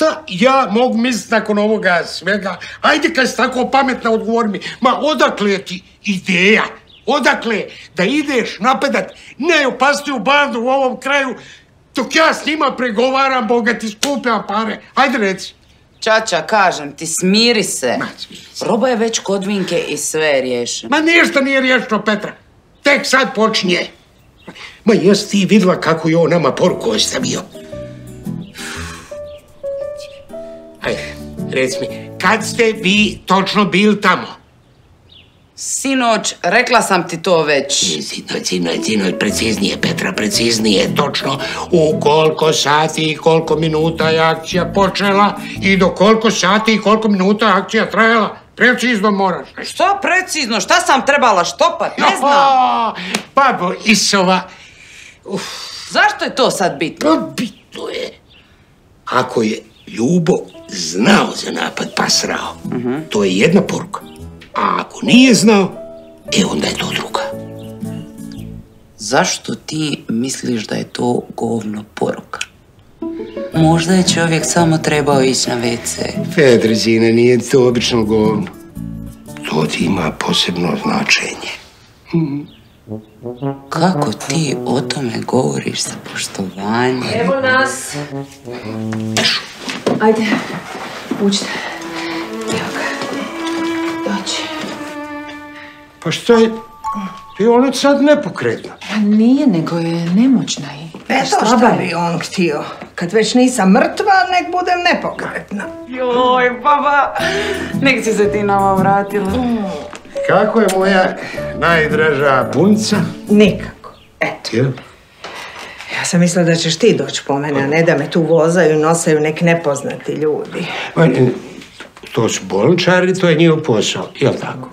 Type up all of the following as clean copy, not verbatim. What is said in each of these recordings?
Šta ja mogu misliti nakon ovoga svega? Ajde, kad si tako pametna, odgovori mi. Ma, odakle ti ideja? Odakle da ideš napadat najopasniju bandu u ovom kraju dok ja s njima pregovaram, Boga ti skupljam pare? Ajde, reci. Čača, kažem ti, smiri se. Roba je već kod Vinke i sve je riješeno. Ma ništa nije riješeno, Petra. Tek sad počinje. Ma jesi ti vidjela kako je on nama poruku ostavio? Ajde, reci mi, kad ste vi točno bili tamo? Sinoć, rekla sam ti to već. Sinoć, preciznije, Petra, preciznije, točno u koliko sati i koliko minuta je akcija počela i do koliko sati i koliko minuta je akcija trajala. Precizno moraš. Što precizno? Šta sam trebala štopat? Ne znam. Babo Isova. Zašto je to sad bitno? Bitno je. Ako je Ljubo znao za napad pa srao, to je jedna poruka. A ako nije znao, onda je to druga. Zašto ti misliš da je to govno poruka? Možda je čovjek samo trebao ići na WC. Fedrizine, nije to obično govno. To ti ima posebno značenje. Kako ti o tome govoriš sa poštovanjem? Evo nas. Ajde, učite. Evo ga. Dođi. Pa što je? Ti je ona sad nepokretna. Pa nije, nego je nemoćna i... Eto šta bi on htio. Kad već nisam mrtva, nek budem nepokretna. Joj, baba, nek si se ti nama vratila. Kako je moja najdraža punica? Nikako. Eto. Ja sam mislila da ćeš ti doći po mene, a ne da me tu vozaju i nosaju nek nepoznati ljudi. To su bolničari, to je njihov posao, jel' tako?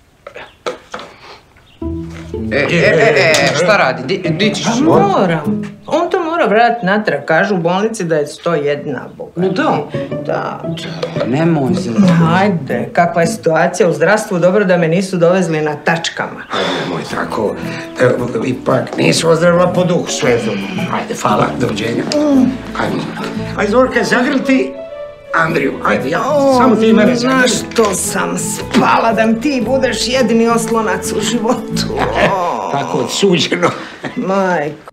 Šta radi? Di ćeš? Moram. On to mora vratiti natrag. Kažu u bolnici da je 101 Boga. No da. Da. Nemoj se. Ajde, kakva je situacija u zdravstvu, dobro da me nisu dovezli na tačkama. Ajde, nemoj tako. Ipak nisu ozdravila po duhu sve. Ajde, hvala, doviđenja. Ajde, Zorka, zagrli ti Andriju. Ajde, ja, samo ti mene zagrli. Na što sam spala da mi ti budeš jedini oslonac u životu. Tako odsuđeno. Majko.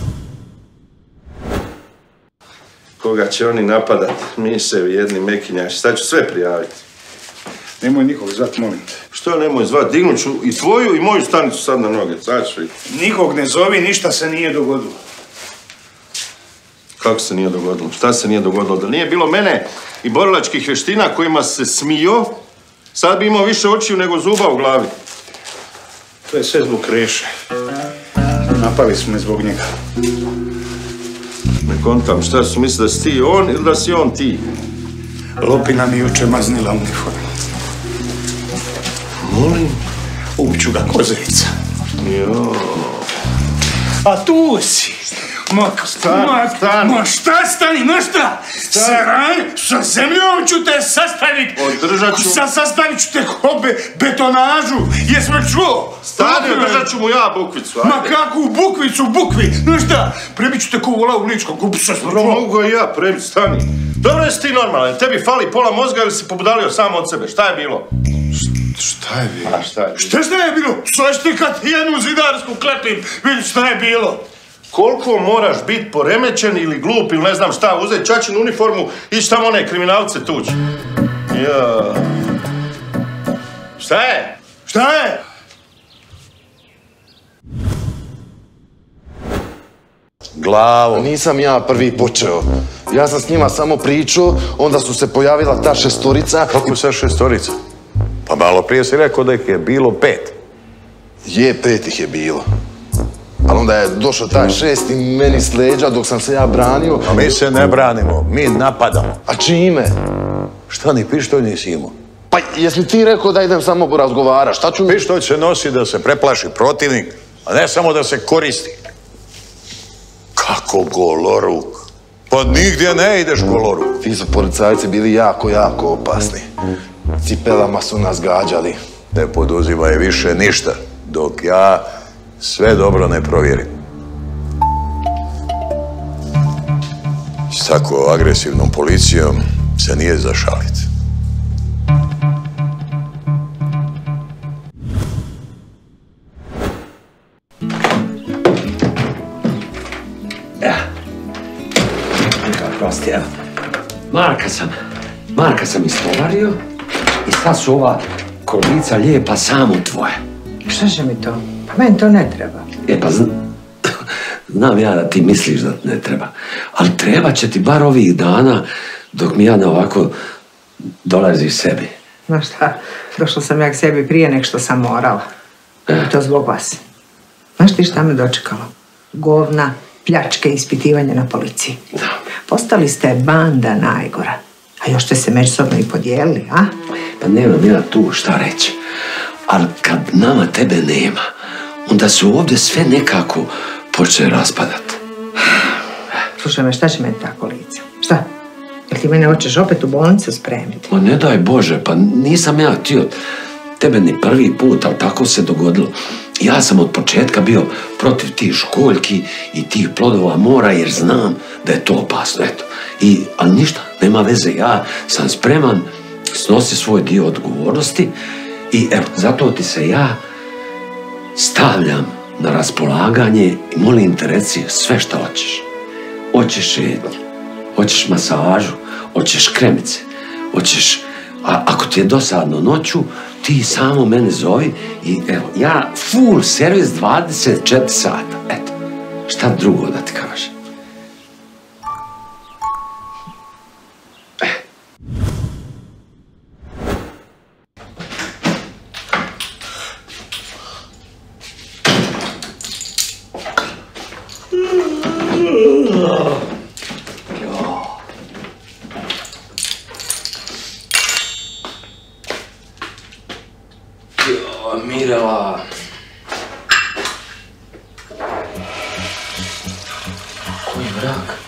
Koga će oni napadat? Miševi, jedni mekinjaši. Sad ću sve prijaviti. Nemoj nikog zvat, molim te. Što nemoj zvat? Dignut ću i tvoju i moju stanicu sad na noge. Sad ću vidjeti. Nikog ne zovi, ništa se nije dogodilo. Kako se nije dogodilo? Šta se nije dogodilo? Da nije bilo mene i borilačkih vještina kojima se smio, sad bi imao više očiju nego zuba u glavi. To je sve zbog Kreše. Napali su me zbog njega. Ne kontam, šta su mislili da si ti on ili da si on ti? Lopina mi juče maznila uniformu. Molim? Ubiću ga kozevica. Jo. A tu si! Ma šta stani, ma šta? Sa zemljom ću te sastavit! Održat ću... Sastavit ću te ko betonažu! Jes me čuo? Stani, održat ću mu ja bukvicu, ajde. Ma kakvu bukvicu, bukvi? Znaš šta? Prebit ću te ko vola u ličkom, kupu sa smo čuo. Mogu ga i ja prebit, stani. Dobro jesi ti normalan, tebi fali pola mozga ili si pobudalio sam od sebe, šta je bilo? Šta je bilo? A šta je bilo? Šta je bilo? Slušajte kad jednu zidarsku klepim, vidi šta je bilo. Koliko moraš biti poremećen ili glup ili ne znam šta, uzeti čačinu uniformu i ići tamo one kriminalce tući. Ja. Šta je? Šta je? Glavo. Nisam ja prvi počeo. Ja sam s njima samo pričao, onda su se pojavila ta šestorica. Kako sad šestorica? Pa malo prije si rekao da ih je bilo 5. Je, 5 ih je bilo. Ali onda je došao taj 6. meni s leđa dok sam se ja branio. A mi se ne branimo, mi napadamo. A čime? Šta ni pištolj nisi imao? Pa jesi mi ti rekao da idem samo razgovaraš? Šta ću... Pištolj se nosi da se preplaši protivnik, a ne samo da se koristi. Kako goloruk? Pa nigdje ne ideš goloruk. Ti su policajci bili jako, jako opasni. Cipelama su nas gađali. Ne poduzimaj više ništa, dok ja sve dobro ne provjerim. S tako agresivnom policijom se nije za šalit. Prosti, evo. Marka sam istovario i sad su ova kolica lijepa samo tvoje. Šta će mi to? Pa meni to ne treba. Pa znam ja da ti misliš da ne treba, ali treba će ti bar ovih dana dok mi ja na ovako dolaziš sebi. Znaš šta, došla sam ja k sebi prije nek što sam morala. I to zbog vas. Znaš ti šta me dočekalo? Govna, pljačke, ispitivanje na policiji. Postali ste banda najgora. A još ste se međusobno i podijelili, a? Pa nemam ja tu šta reći. Ali kad nama tebe nema, onda su ovdje sve nekako počne raspadati. Slušaj me, šta će meni ta kolica? Šta? Jel ti mene hoćeš opet u bolnicu spremiti? Ma ne daj Bože, pa nisam ja htio tebe ni prvi put, ali tako se dogodilo. Ja sam od početka bio protiv tih školjki i tih plodova mora jer znam da je to opasno, eto. Ali ništa, nema veze, ja sam spreman snositi svoj dio odgovornosti i evo, zato ti se ja stavljam na raspolaganje i molim te reci sve što hoćeš. Hoćeš šetnje, hoćeš masažu, hoćeš kremice, hoćeš... A ako ti je dosadno noću, ti samo mene zovi i evo, ja full servis 24 sata. Eto, šta drugo da ti kažem? Mirela. Koji vrak?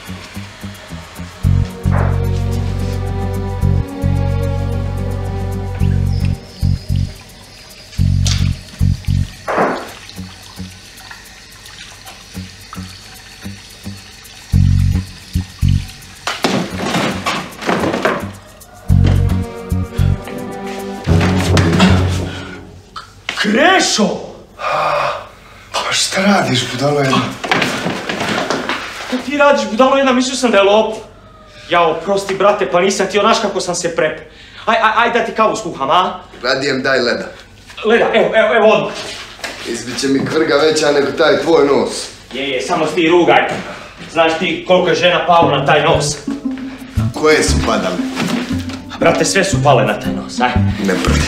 Krešo! Pa šta radiš, budalo jedna? Kako ti radiš, budalo jedna? Mislio sam da je lopov. Jao, prosti, brate, pa nisam ti onaš kako sam se prep. Aj da ti kavu skuham, a? Radijem, daj leda. Leda, evo odmah. Izbit će mi kvrga veća nego taj tvoj nos. Je, samo ti rugaj. Znaš ti koliko je žena palo na taj nos? Koje su padale? Brate, sve su pale na taj nos, aj. Ne prdi.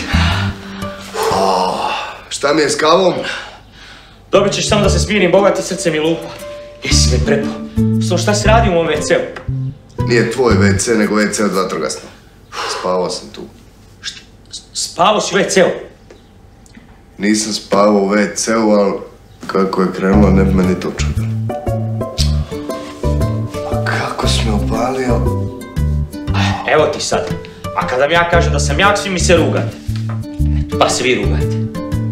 Šta mi je s kavom? Dobit ćeš samo da se smirim, bogati, srce mi lupa. Jesi me prepao. Šta si radi u mom WC-u? Nije tvoj WC, nego WC od vatrogasnog. Spavao sam tu. Šta? Spavao si u WC-u? Nisam spavao u WC-u, ali kako je krenulo, ne bi me ni to čudilo. A kako si me opalio? Evo ti sad. A kada mi ja kažem da sam jak, svi mi se rugate. Pa se vi rugate.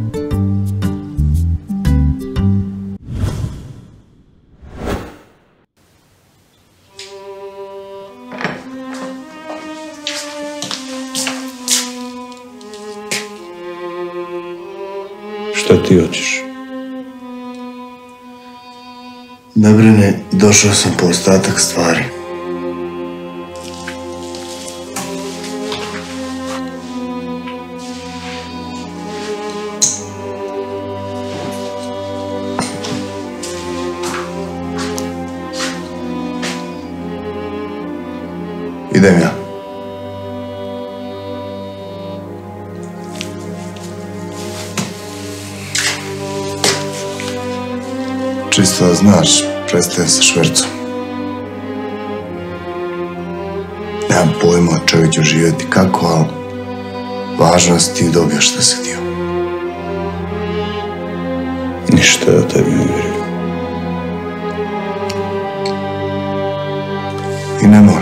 Šta ti hoćeš? Ne brini, došao sam po ostatak stvari. Idem ja. Čisto da znaš, prestajem sa švercom. Nemam pojma od čega ću živjeti kako, ali važno je da ti dobiješ šta si htio. Ništa da tebi ne vjerujem. I ne moram.